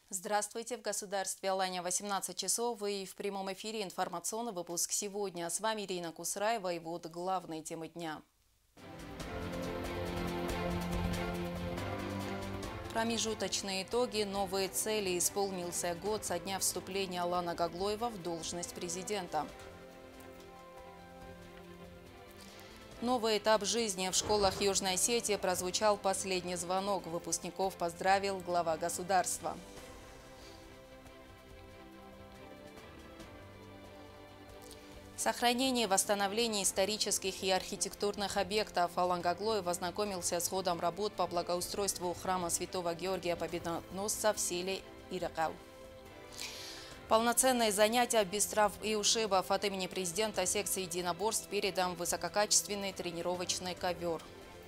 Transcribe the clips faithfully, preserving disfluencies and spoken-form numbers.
Здравствуйте! В государстве Алания восемнадцать часов и в прямом эфире информационный выпуск сегодня. С вами Ирина Кусраева и вот главные темы дня. Промежуточные итоги, новые цели. Исполнился год со дня вступления Алана Гаглоева в должность президента. Новый этап жизни. В школах Южной Осетии прозвучал последний звонок. Выпускников поздравил глава государства. Сохранение и восстановление исторических и архитектурных объектов. Алан Гаглоев ознакомился с ходом работ по благоустройству храма Святого Георгия Победоносца в селе Иракау. Полноценные занятия без травм и ушибов. От имени президента секции единоборств передан высококачественный тренировочный ковер.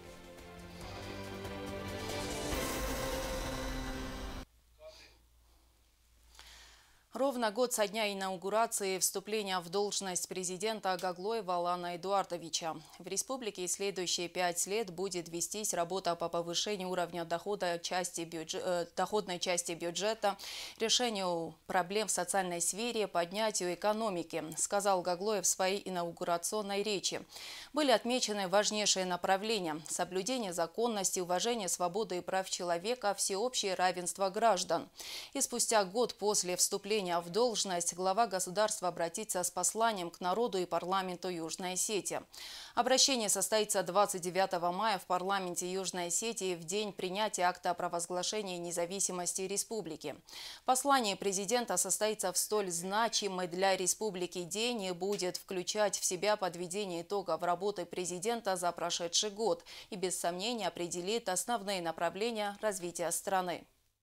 Ровно год со дня инаугурации и вступления в должность президента Гаглоева Алана Эдуардовича. В республике следующие пять лет будет вестись работа по повышению уровня дохода части бюджет, э, доходной части бюджета, решению проблем в социальной сфере, поднятию экономики, сказал Гаглоев в своей инаугурационной речи. Были отмечены важнейшие направления: соблюдение законности, уважение свободы и прав человека, всеобщее равенство граждан. И спустя год после вступления в должность глава государства обратится с посланием к народу и парламенту Южной Осетии. Обращение состоится двадцать девятого мая в парламенте Южной Осетии в день принятия акта о провозглашении независимости республики. Послание президента состоится в столь значимый для республики день и будет включать в себя подведение итогов работы президента за прошедший год и без сомнения определит основные направления развития страны.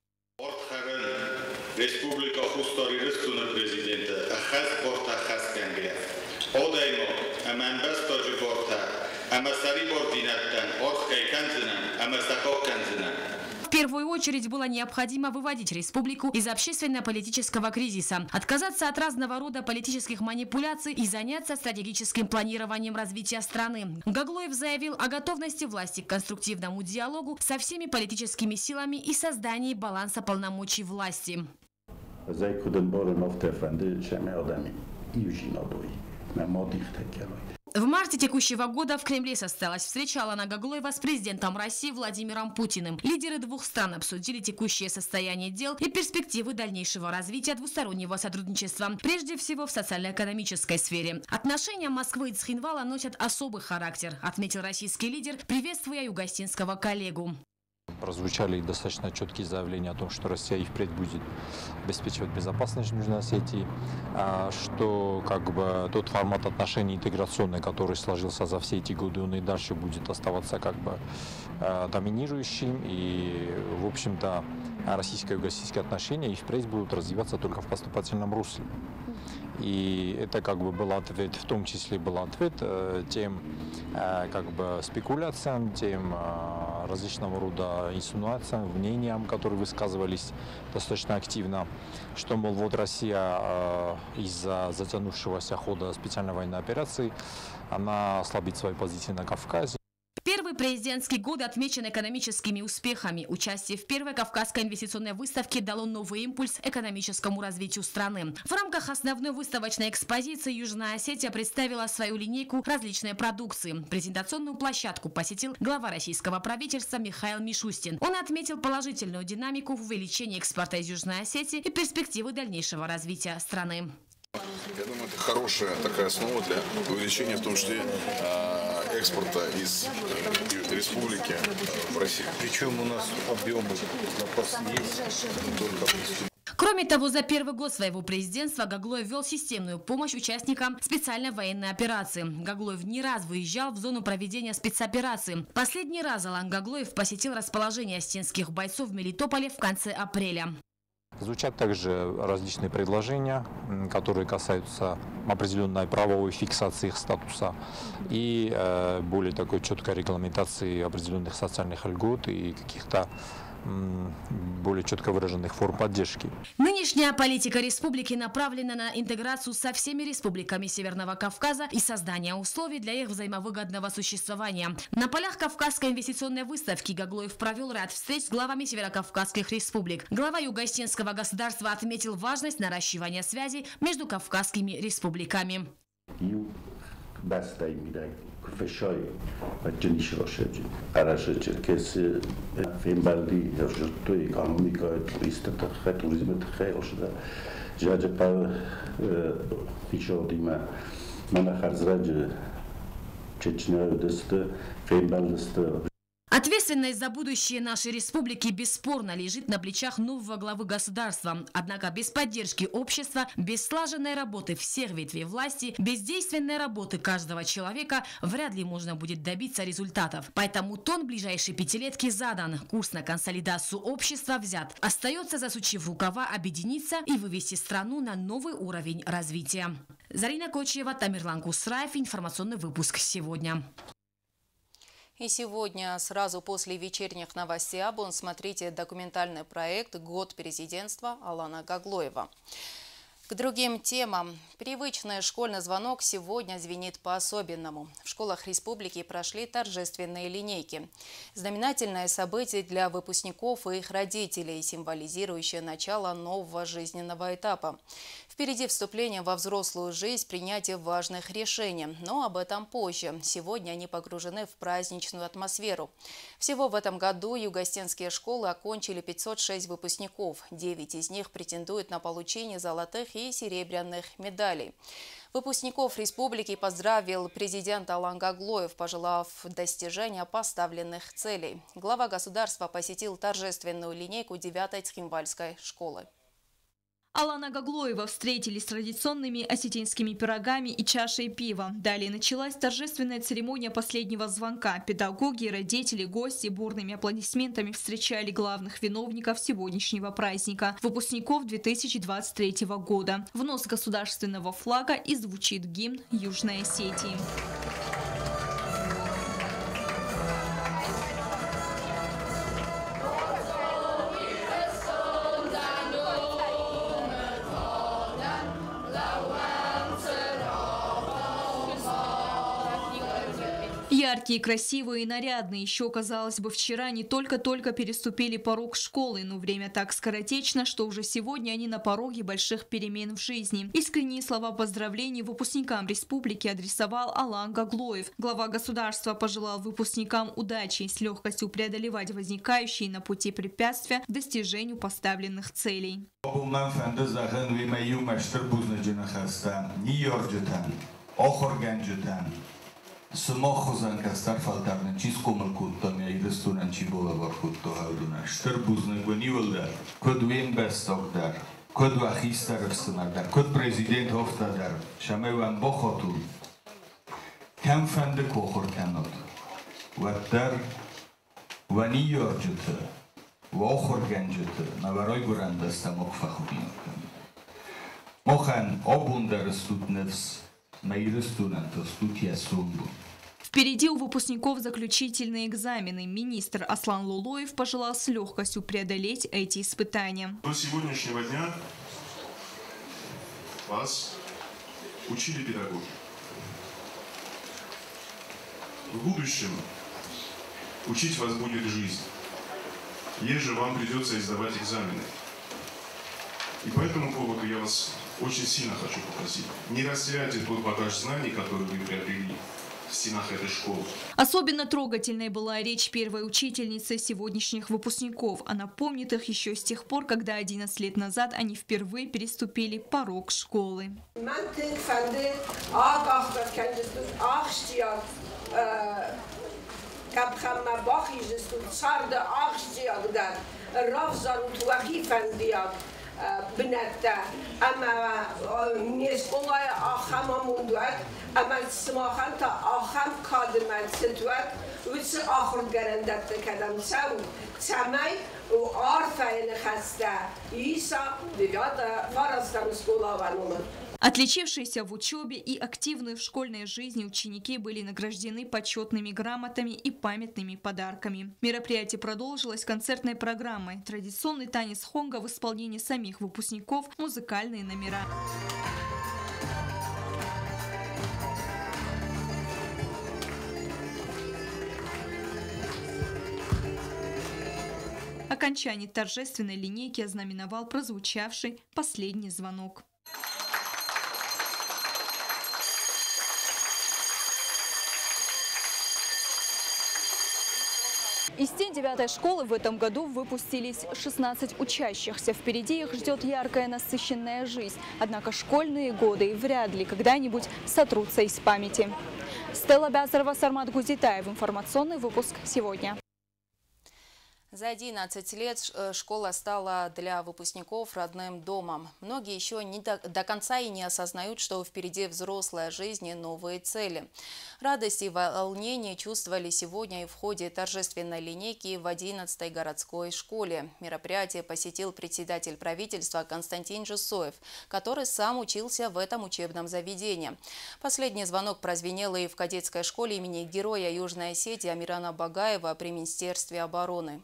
Республика Хустори Рыстуна президента Ахаз Борта Хаскангия. Одаймо, Аманбас Тоджи Борта, Амасари Бординаттан, Орскай Канзинан, Амасахок Канзинан. В первую очередь было необходимо выводить республику из общественно-политического кризиса, отказаться от разного рода политических манипуляций и заняться стратегическим планированием развития страны. Гаглоев заявил о готовности власти к конструктивному диалогу со всеми политическими силами и создании баланса полномочий власти. В марте текущего года в Кремле состоялась встреча Алана Гаглоева с президентом России Владимиром Путиным. Лидеры двух стран обсудили текущее состояние дел и перспективы дальнейшего развития двустороннего сотрудничества, прежде всего в социально-экономической сфере. Отношения Москвы и Цхинвала носят особый характер, отметил российский лидер, приветствуя югостинского коллегу. Прозвучали достаточно четкие заявления о том, что Россия и впредь будет обеспечивать безопасность в Южной Осетии, что как бы тот формат отношений интеграционный, который сложился за все эти годы, он и дальше будет оставаться как бы доминирующим, и в общем-то российско-югосийские отношения и впредь будут развиваться только в поступательном русле. И это как бы был ответ, в том числе был ответ э, тем э, как бы спекуляциям, тем э, различного рода инсинуациям, мнениям, которые высказывались достаточно активно, что, мол, вот Россия э, из-за затянувшегося хода специальной военной операции, она ослабит свои позиции на Кавказе. Первый президентский год отмечен экономическими успехами. Участие в первой Кавказской инвестиционной выставке дало новый импульс экономическому развитию страны. В рамках основной выставочной экспозиции Южная Осетия представила свою линейку различной продукции. Презентационную площадку посетил глава российского правительства Михаил Мишустин. Он отметил положительную динамику в увеличении экспорта из Южной Осетии и перспективы дальнейшего развития страны. Я думаю, это хорошая такая основа для увеличения, в том числе, экспорта из республики в Россию. Причем у нас объемы запас есть только. Кроме того, за первый год своего президентства Гаглоев ввел системную помощь участникам специальной военной операции. Гаглоев не раз выезжал в зону проведения спецоперации. Последний раз Алан Гаглоев посетил расположение осетинских бойцов в Мелитополе в конце апреля. Звучат также различные предложения, которые касаются определенной правовой фиксации их статуса и более такой четкой регламентации определенных социальных льгот и каких-то более четко выраженных форм поддержки. Нынешняя политика республики направлена на интеграцию со всеми республиками Северного Кавказа и создание условий для их взаимовыгодного существования. На полях Кавказской инвестиционной выставки Гаглоев провел ряд встреч с главами северокавказских республик. Глава Юго-Осетинского государства отметил важность наращивания связей между кавказскими республиками. Fechai a Genisrosegy. Arasece que se fembaldi to economica turista ta turismo ta khayosda. Jaja pa fichodima mana kharzraj Чечня даст fembalдаст. Ответственность за будущее нашей республики бесспорно лежит на плечах нового главы государства. Однако без поддержки общества, без слаженной работы всех ветвей власти, без действенной работы каждого человека вряд ли можно будет добиться результатов. Поэтому тон ближайшей пятилетки задан, курс на консолидацию общества взят. Остается, засучив рукава, объединиться и вывести страну на новый уровень развития. Зарина Кочева, Тамерлан Кусраев. Информационный выпуск сегодня. И сегодня, сразу после вечерних новостей АБУН, смотрите документальный проект «Год президентства» Алана Гаглоева. К другим темам. Привычный школьный звонок сегодня звенит по-особенному. В школах республики прошли торжественные линейки. Знаменательное событие для выпускников и их родителей, символизирующее начало нового жизненного этапа. Впереди вступление во взрослую жизнь, принятие важных решений. Но об этом позже. Сегодня они погружены в праздничную атмосферу. Всего в этом году юго-осетинские школы окончили пятьсот шесть выпускников. девять из них претендуют на получение золотых и серебряных медалей. Выпускников республики поздравил президент Алан Гаглоев, пожелав достижения поставленных целей. Глава государства посетил торжественную линейку девятой Цхинвальской школы. Алана Гаглоева встретили с традиционными осетинскими пирогами и чашей пива. Далее началась торжественная церемония последнего звонка. Педагоги, родители, гости бурными аплодисментами встречали главных виновников сегодняшнего праздника – выпускников две тысячи двадцать третьего года. В нос государственного флага и звучит гимн Южной Осетии. Яркие, красивые и нарядные. Еще, казалось бы, вчера не только-только переступили порог школы, но время так скоротечно, что уже сегодня они на пороге больших перемен в жизни. Искренние слова поздравлений выпускникам республики адресовал Алан Гаглоев. Глава государства пожелал выпускникам удачи и с легкостью преодолевать возникающие на пути препятствия к достижению поставленных целей. Смохозан кастар фалтарнен чиско малкуттан я идестунан чибола варкутто хаудуна штер бузнак ванивалдар код вен бестокдар код вахистар снардар код президент хофтадар шамеван бохоту кам фанде кохор канот ваттар вани йорджута вохор ганджута наварой гуранда стамок фахубин мохан обундар стутневс Впереди у выпускников заключительные экзамены. Министр Аслан Лулоев пожелал с легкостью преодолеть эти испытания. До сегодняшнего дня вас учили педагоги. В будущем учить вас будет жизнь. Еже вам придется сдавать экзамены. И по этому поводу я вас очень сильно хочу попросить, не растеряйте тот багаж знаний, который вы приобрели в стенах этой школы. Особенно трогательной была речь первой учительницы сегодняшних выпускников. Она помнит их еще с тех пор, когда одиннадцать лет назад они впервые переступили порог школы. بنتا اما نسقوای آخم موندوات اما سماخن تا آخم کادمن ستوات وش آخر گرندت کدم سو سمای و عارفه خسته ایسا دیگه فرستم سکولا و نومن Отличившиеся в учебе и активные в школьной жизни ученики были награждены почетными грамотами и памятными подарками. Мероприятие продолжилось концертной программой, традиционный танец хонга в исполнении самих выпускников, музыкальные номера. Окончание торжественной линейки ознаменовал прозвучавший последний звонок. Из стен девятой школы в этом году выпустились шестнадцать учащихся. Впереди их ждет яркая насыщенная жизнь. Однако школьные годы вряд ли когда-нибудь сотрутся из памяти. Стелла Бязарова, Сармат Гузитаев. Информационный выпуск сегодня. За одиннадцать лет школа стала для выпускников родным домом. Многие еще не до, до конца и не осознают, что впереди взрослая жизнь и новые цели. Радость и волнение чувствовали сегодня и в ходе торжественной линейки в одиннадцатой городской школе. Мероприятие посетил председатель правительства Константин Джусоев, который сам учился в этом учебном заведении. Последний звонок прозвенел и в кадетской школе имени Героя Южной Осетии Амирана Багаева при Министерстве обороны.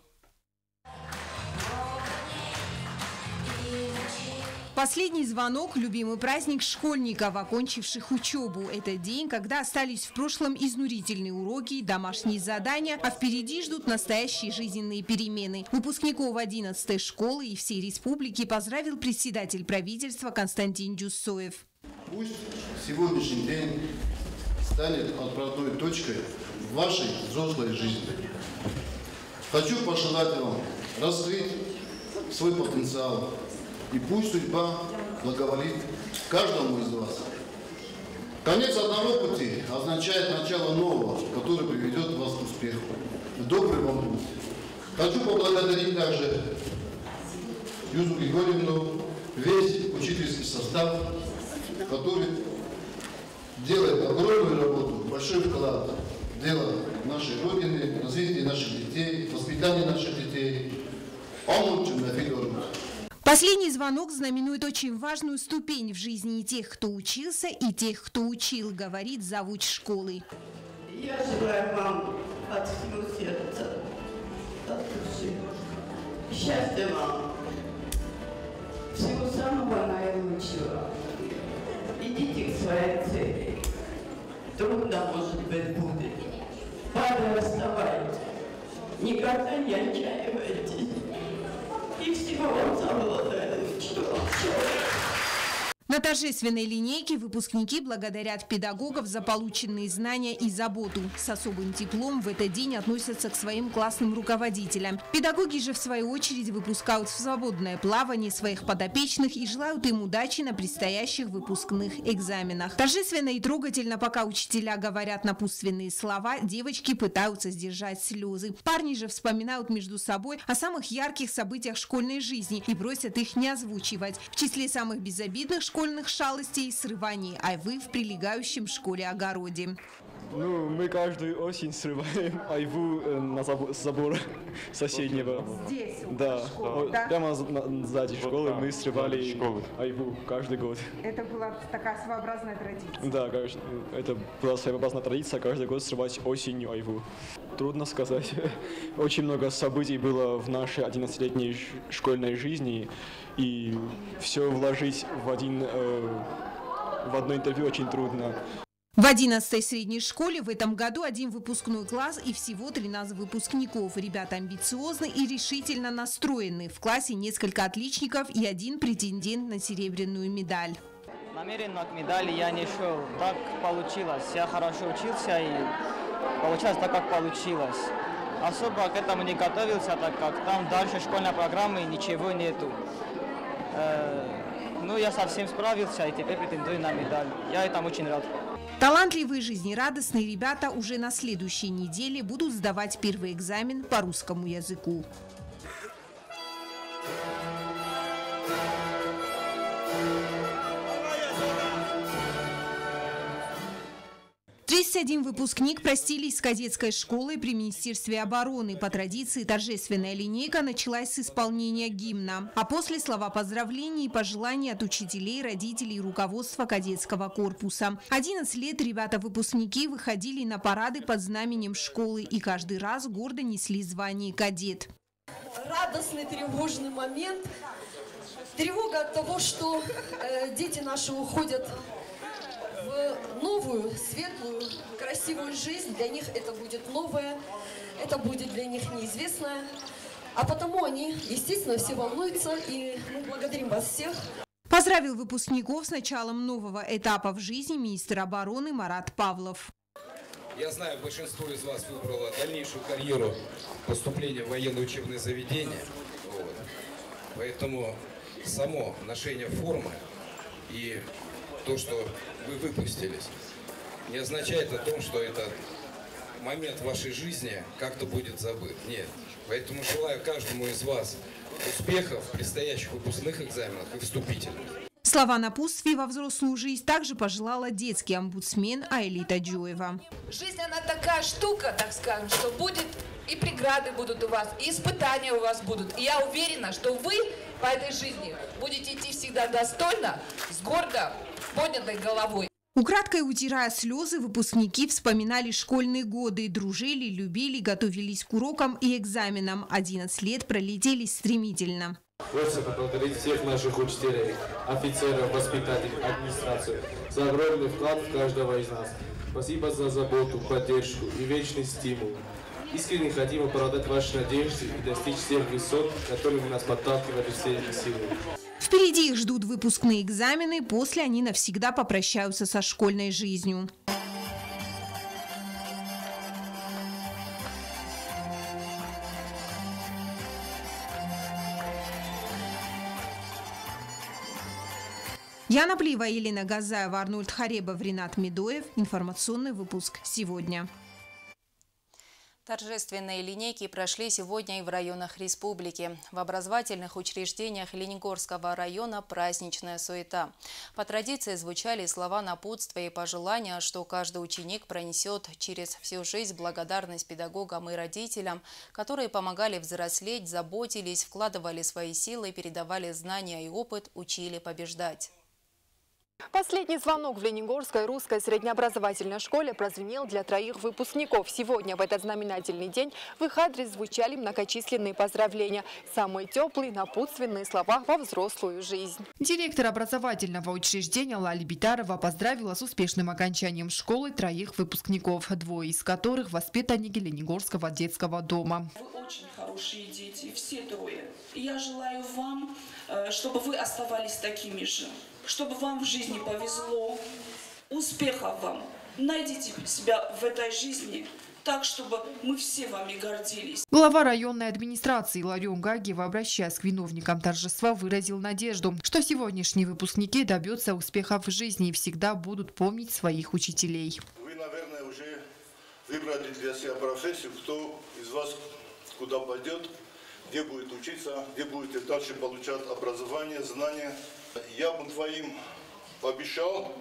Последний звонок – любимый праздник школьников, окончивших учебу. Это день, когда остались в прошлом изнурительные уроки, домашние задания, а впереди ждут настоящие жизненные перемены. Выпускников одиннадцатой школы и всей республики поздравил председатель правительства Константин Джусоев. Пусть сегодняшний день станет отправной точкой в вашей взрослой жизни. Хочу пожелать вам раскрыть свой потенциал. И пусть судьба благоволит каждому из вас. Конец одного пути означает начало нового, который приведет вас к успеху. Добрый вам путь. Хочу поблагодарить также Юзу Григорьевну, весь учительский состав, который делает огромную работу, большой вклад в дело нашей Родины, развитие наших детей, воспитание наших детей. Последний звонок знаменует очень важную ступень в жизни тех, кто учился, и тех, кто учил, говорит завуч школы. Я желаю вам от всего сердца, от души, счастья вам, всего самого наилучшего. Идите к своей цели. Трудно, может быть, будет. Пора расставайтесь. Никогда не отчаивайтесь. И всего вам самого наилучшего. На торжественной линейке выпускники благодарят педагогов за полученные знания и заботу. С особым теплом в этот день относятся к своим классным руководителям. Педагоги же, в свою очередь, выпускают в свободное плавание своих подопечных и желают им удачи на предстоящих выпускных экзаменах. Торжественно и трогательно, пока учителя говорят напутственные слова, девочки пытаются сдержать слезы. Парни же вспоминают между собой о самых ярких событиях школьной жизни и просят их не озвучивать. В числе самых безобидных школьных школьных шалостей и срываний айвы в прилегающем школе огороде. Ну, мы каждую осень срываем айву на забор соседнего. Здесь? Да. Школы, да? Прямо сзади школы вот, да. Мы срывали школы. Айву каждый год. Это была такая своеобразная традиция? Да, это была своеобразная традиция каждый год срывать осенью айву. Трудно сказать. Очень много событий было в нашей одиннадцатилетней школьной жизни, и все вложить в один э, в одно интервью очень трудно. В одиннадцатой средней школе в этом году один выпускной класс и всего тринадцать выпускников. Ребята амбициозны и решительно настроены. В классе несколько отличников и один претендент на серебряную медаль. Намеренно к медали я не шел. Так получилось. Я хорошо учился и получилось так, как получилось. Особо к этому не готовился, так как там дальше школьной программы ничего нету. Э, ну, я совсем справился и теперь претендую на медаль. Я этому очень рад. Талантливые, жизнерадостные ребята уже на следующей неделе будут сдавать первый экзамен по русскому языку. Тридцать один выпускник простились с кадетской школой при Министерстве обороны. По традиции торжественная линейка началась с исполнения гимна. А после слова поздравлений и пожеланий от учителей, родителей и руководства кадетского корпуса. одиннадцать лет ребята-выпускники выходили на парады под знаменем школы и каждый раз гордо несли звание кадет. Радостный, тревожный момент. Тревога от того, что э, дети наши уходят в новую, светлую, красивую жизнь. Для них это будет новое, это будет для них неизвестное. А потому они, естественно, все волнуются, и мы благодарим вас всех. Поздравил выпускников с началом нового этапа в жизни министр обороны Марат Павлов. Я знаю, большинство из вас выбрало дальнейшую карьеру поступления в военное учебное заведение. Вот. Поэтому само ношение формы и то, что вы выпустились, не означает о том, что этот момент в вашей жизни как-то будет забыт. Нет. Поэтому желаю каждому из вас успехов в предстоящих выпускных экзаменах и вступительных. Слова напутствия во взрослую жизнь также пожелала детский омбудсмен Аэлита Джоева. Жизнь, она такая штука, так скажем, что будет и преграды будут у вас, и испытания у вас будут. И я уверена, что вы по этой жизни будете идти всегда достойно, с гордо поднятой головой. Украдкой утирая слезы, выпускники вспоминали школьные годы, дружили, любили, готовились к урокам и экзаменам. одиннадцать лет пролетели стремительно. Хочется поблагодарить всех наших учителей, офицеров, воспитателей, администрацию за огромный вклад в каждого из нас. Спасибо за заботу, поддержку и вечный стимул. Искренне хотим оправдать ваши надежды и достичь тех высот, которыми нас подталкивали все эти силы. Впереди их ждут выпускные экзамены, после они навсегда попрощаются со школьной жизнью. Яна Плива, Елена Газаева, Арнольд Харебов, Ринат Медоев. Информационный выпуск сегодня. Торжественные линейки прошли сегодня и в районах республики. В образовательных учреждениях Ленигорского района праздничная суета. По традиции звучали слова напутствия и пожелания, что каждый ученик пронесет через всю жизнь благодарность педагогам и родителям, которые помогали взрослеть, заботились, вкладывали свои силы, передавали знания и опыт, учили побеждать. Последний звонок в Ленигорской русской среднеобразовательной школе прозвенел для троих выпускников. Сегодня, в этот знаменательный день, в их адрес звучали многочисленные поздравления. Самые теплые напутственные слова во взрослую жизнь. Директор образовательного учреждения Лали Битарова поздравила с успешным окончанием школы троих выпускников, двое из которых воспитанники Ленигорского детского дома. Вы очень хорошие дети, все трое. И я желаю вам, чтобы вы оставались такими же. Чтобы вам в жизни повезло, успехов вам. Найдите себя в этой жизни так, чтобы мы все вами гордились. Глава районной администрации Ларион Гагиева, обращаясь к виновникам торжества, выразил надежду, что сегодняшние выпускники добьются успехов в жизни и всегда будут помнить своих учителей. Вы, наверное, уже выбрали для себя профессию, кто из вас куда пойдет, где будет учиться, где будете дальше получать образование, знания. Я бы твоим пообещал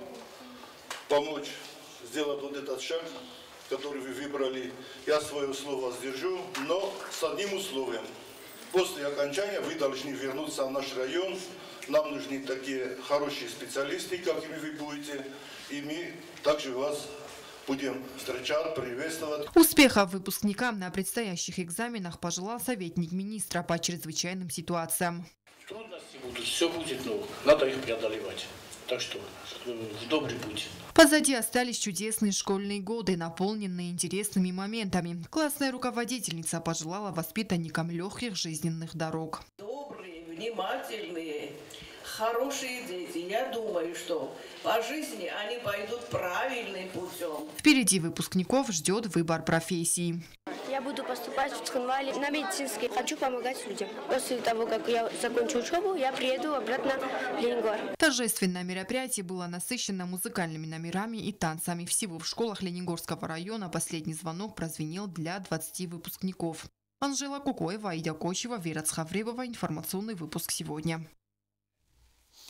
помочь сделать вот этот шаг, который вы выбрали. Я свое слово сдержу, но с одним условием. После окончания вы должны вернуться в наш район. Нам нужны такие хорошие специалисты, какими вы будете. И мы также вас будем встречать, приветствовать. Успехов выпускникам на предстоящих экзаменах пожелал советник министра по чрезвычайным ситуациям. Трудности будут, все будет, но надо их преодолевать. Так что в добрый путь. Позади остались чудесные школьные годы, наполненные интересными моментами. Классная руководительница пожелала воспитанникам легких жизненных дорог. Добрые, внимательные, хорошие дети. Я думаю, что по жизни они пойдут правильным путем. Впереди выпускников ждет выбор профессии. Я буду поступать в Цхинвале на медицинский. Хочу помогать людям. После того, как я закончу учебу, я приеду обратно в Ленинград. Торжественное мероприятие было насыщено музыкальными номерами и танцами. Всего в школах Ленигорского района последний звонок прозвенел для двадцати выпускников. Анжела Кукоева, Аида Кочева, Вера Цхавребова. Информационный выпуск сегодня.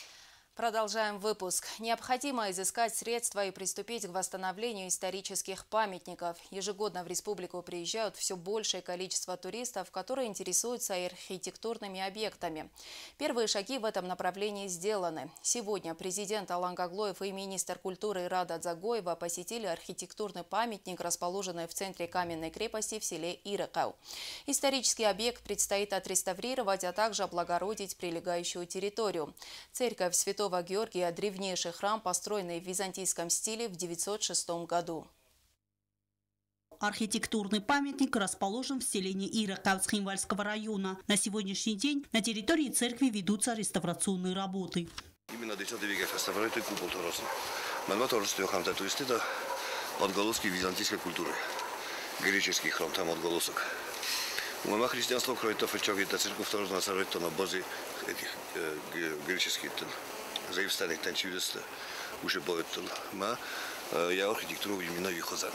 Продолжаем выпуск. Необходимо изыскать средства и приступить к восстановлению исторических памятников. Ежегодно в республику приезжают все большее количество туристов, которые интересуются архитектурными объектами. Первые шаги в этом направлении сделаны. Сегодня президент Алан Гаглоев и министр культуры Рада Дзагоева посетили архитектурный памятник, расположенный в центре каменной крепости в селе Ирыкау. Исторический объект предстоит отреставрировать, а также облагородить прилегающую территорию. Церковь Святого Георгия – древнейший храм, построенный в византийском стиле в девятьсот шестом году. Архитектурный памятник расположен в селении Ирыкау Цхинвальского района. На сегодняшний день на территории церкви ведутся реставрационные работы. Именно десятый век реставрирует купол Торосна. Манва Торосна храм татуисты это отголоски византийской культуры. Греческий храм там отголосок. Мама христианство кроет офичоги, та церковь тоже насаживает на базе этих греческих заимствований танцующих уже будет. Ма я архитектуру именно вихозан.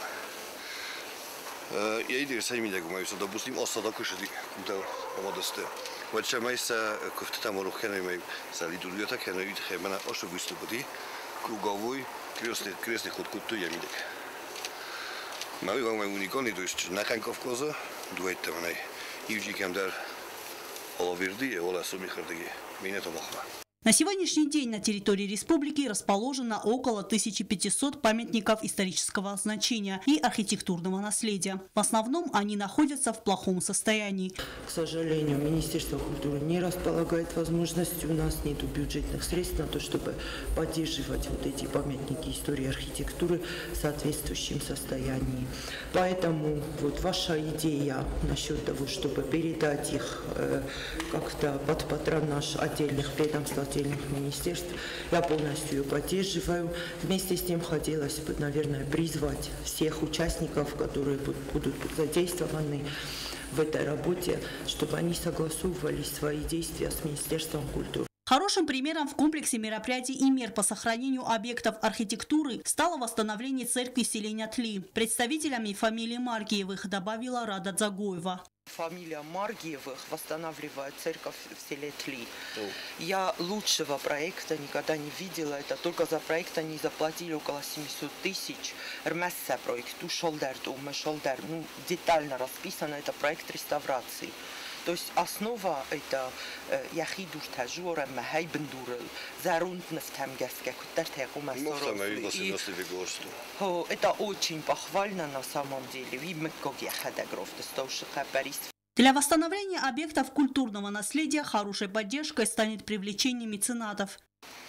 Я иду с ними дагу, мы все допустим осада кушать, куда помодосты. Вот что мы с кофтами руханой мы с литургией так, я навид хемена ошу выступить, круговой крестный крестный ход куда я видел. Мы вам уникальный, то есть на Ханковкоза, дует там на Ивжикамдар, Олаверди, Ола Сумихардеги, меня то махва. На сегодняшний день на территории республики расположено около тысячи пятисот памятников исторического значения и архитектурного наследия. В основном они находятся в плохом состоянии. К сожалению, Министерство культуры не располагает возможностью, у нас нет бюджетных средств на то, чтобы поддерживать вот эти памятники истории архитектуры в соответствующем состоянии. Поэтому вот ваша идея насчет того, чтобы передать их э, как-то под патронаж отдельных ведомств, отдельных министерств, я полностью ее поддерживаю. Вместе с тем хотелось бы, наверное, призвать всех участников, которые будут задействованы в этой работе, чтобы они согласовывали свои действия с Министерством культуры. Хорошим примером в комплексе мероприятий и мер по сохранению объектов архитектуры стало восстановление церкви селения Тли. Представителями фамилии Маргиевых добавила Рада Дзагоева. Фамилия Маргиевых восстанавливает церковь в селе Тли. Я лучшего проекта никогда не видела. Это только за проект они заплатили около семисот тысяч. Рмесса проект, Шолдер, Шолдер. Ну, детально расписано, это проект реставрации. То есть основа это яхидуш тажура махай бендурл зарунт нефтамгерская кутартекума сорос. Это очень похвально на самом деле. Для восстановления объектов культурного наследия хорошей поддержкой станет привлечение меценатов.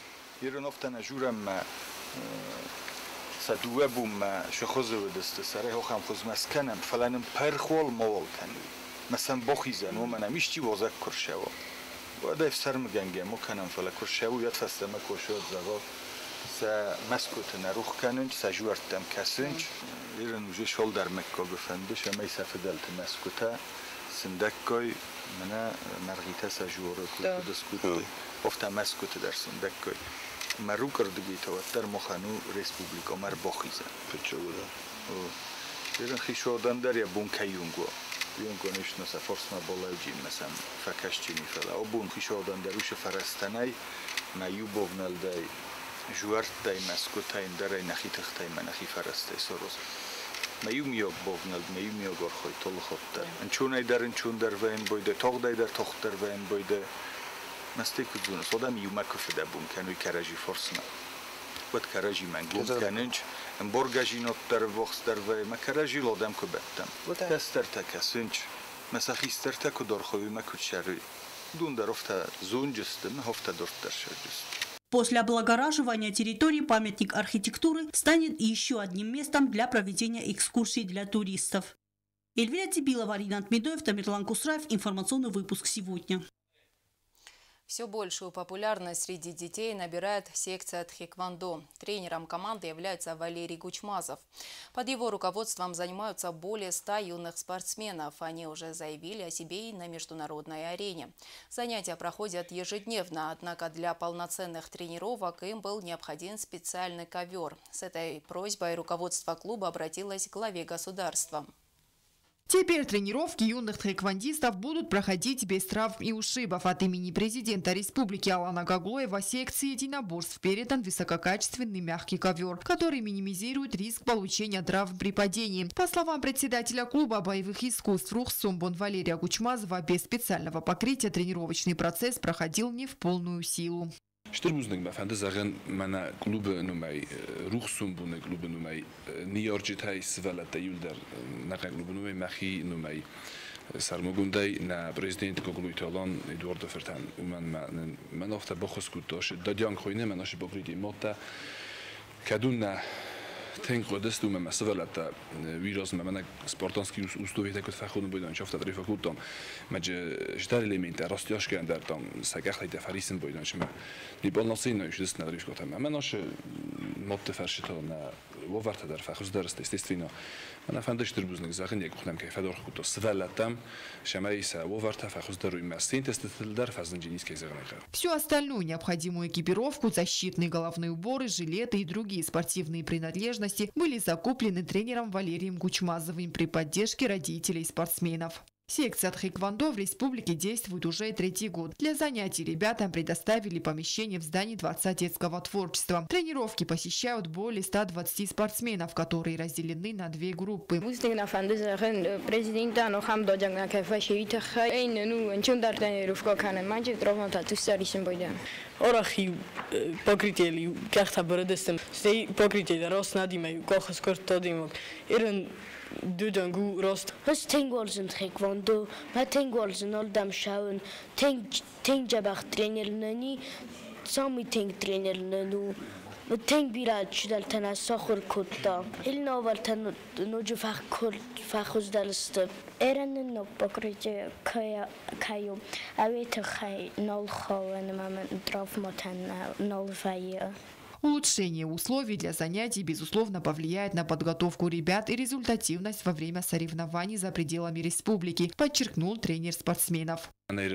مثلا بخیزن و منم ایشتی وزک کرشوا بعد افسر مگنگه مکنم فلا کرشوا یاد فستم کوشود زوا س مسکوت نروخ کنن سجورتم کسنج ایران وجه شول در مکه بفندش اما سفدلت مسکوته سندکای منا مرغیته سجوره کود دسکوت افت مسکوت در سندکای مرو کردگی توتر مخانو ریسپوبلیکا مر بخیزن پچودا ایران خیشودن در یا بونکیونگو بیان کنش نسا فرس ما بالاوجی مثلا فکشتینی فلا آبون خیشادن دروش فرستنای میو بغنال دای جوارت دای مسکوتای درای نخی تختای منخی فرسته سروز میو میاب بغنال میو میاب آرخوی طول خود در انچون ای در انچون در وین بایده تاق دای در تاق در وین بایده مستی کدونه صدا میو مکفه دبون کنوی کرجی فرس ما بود کرجی منگون کننج امبرگجی نات در وقت در و مکرجی لادم که بدم دستر تکسنج مسخیستر تکو دارخوی مکود شروی دون در افت زون جستم هفت دارت در شر جست. После облагораживания территории памятник архитектуры станет еще одним местом для проведения экскурсий для туристов. Эльвира Тибилова, Ринат Медоев, Тамерлан Кусраев. Информационный выпуск сегодня. Все большую популярность среди детей набирает секция тхэквондо. Тренером команды является Валерий Гучмазов. Под его руководством занимаются более ста юных спортсменов. Они уже заявили о себе и на международной арене. Занятия проходят ежедневно, однако для полноценных тренировок им был необходим специальный ковер. С этой просьбой руководство клуба обратилось к главе государства. Теперь тренировки юных тхэквондистов будут проходить без травм и ушибов. От имени президента республики Алана Гаглоева секции единоборств передан высококачественный мягкий ковер, который минимизирует риск получения травм при падении. По словам председателя клуба боевых искусств Рухсумбон Валерия Кучмазова, без специального покрытия тренировочный процесс проходил не в полную силу. Штырбузник бафанды заган мана клубы нумай Рухсумбуны клубы нумай Нью-Йорк свалата юлдар на клубы нумай махи нумай сармогундай на президент Гоглуй Талан Эдуард Фертан ман ман офта бохос кутош дадян хойне манаш бокрити мота кадуна Tänk det stod med mig så väl att vi rör som med sportanski ustovi tak tfakhun boydan shofta tarifa kutom men جدار element راستیاش که در تام سگخ لید فریسن boydan شما لیبال ناسین نوش دست نداریش گفتم من ناش مبت فرشتون وورت در فخرز درست استسترینا من فندش دربوزنگ زاخن یک خودم کیف دار خودت سوالتم شمایسا وورت فخرز دروی مستین تستل در فزن جنیس که زغنه. Всю остальную необходимую экипировку, защитные головные уборы, жилеты и другие спортивные принадлежности были закуплены тренером Валерием Кучмазовым при поддержке родителей спортсменов. Секция тхэквондо в республике действует уже третий год. Для занятий ребятам предоставили помещение в здании Дворца детского творчества. Тренировки посещают более ста двадцати спортсменов, которые разделены на две группы. Dödangu rost. Was Tingolsen Taekwondo, ma Tingolsen oldam schauen, Ting Ting jabach trainernani, sami Ting trainernanu. Ting birat shudal tana sakhur kutta. Hilna waltan noju fakhur fakhuz dalst. Eran no pokrije kaya kayo. Awet khay nol khawan maman draf motan nol faya. Улучшение условий для занятий, безусловно, повлияет на подготовку ребят и результативность во время соревнований за пределами республики, подчеркнул тренер спортсменов.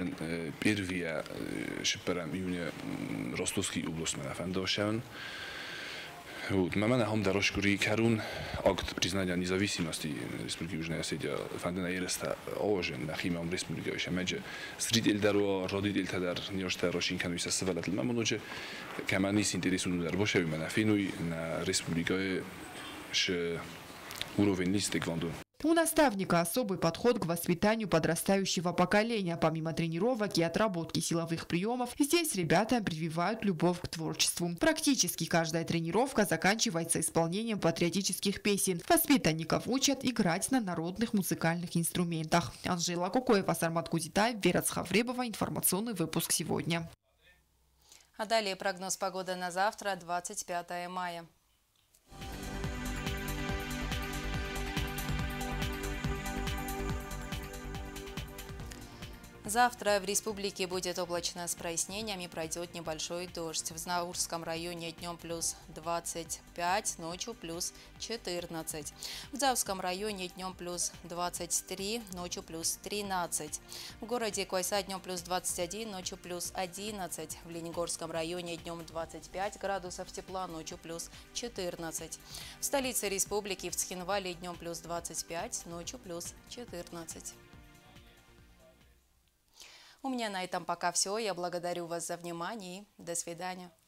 Вот, мы на хом дорожкури карун акт признания независимости Республики Южная Осетия фандена ереста ожен на химам Республики Шамеджи срид элдаро родид элтадар нёшта рошин кануиса свалат мамоноче каманис интересун дар боше мы на финуй на Республике ш уровень лист тэквондо. У наставника особый подход к воспитанию подрастающего поколения. Помимо тренировок и отработки силовых приемов, здесь ребята прививают любовь к творчеству. Практически каждая тренировка заканчивается исполнением патриотических песен. Воспитанников учат играть на народных музыкальных инструментах. Анжела Кукоева, Сармат Кузитаев, Вера Цхавребова. Информационный выпуск сегодня. А далее прогноз погоды на завтра, двадцать пятое мая. Завтра в республике будет облачно с прояснениями, пройдет небольшой дождь. В Знаурском районе днем плюс двадцать пять, ночью плюс четырнадцать. В Дзавском районе днем плюс двадцать три, ночью плюс тринадцать. В городе Койса днем плюс двадцать один, ночью плюс одиннадцать. В Ленигорском районе днем двадцать пять градусов тепла, ночью плюс четырнадцать. В столице республики в Цхинвале днем плюс двадцать пять, ночью плюс четырнадцать. У меня на этом пока все. Я благодарю вас за внимание и до свидания.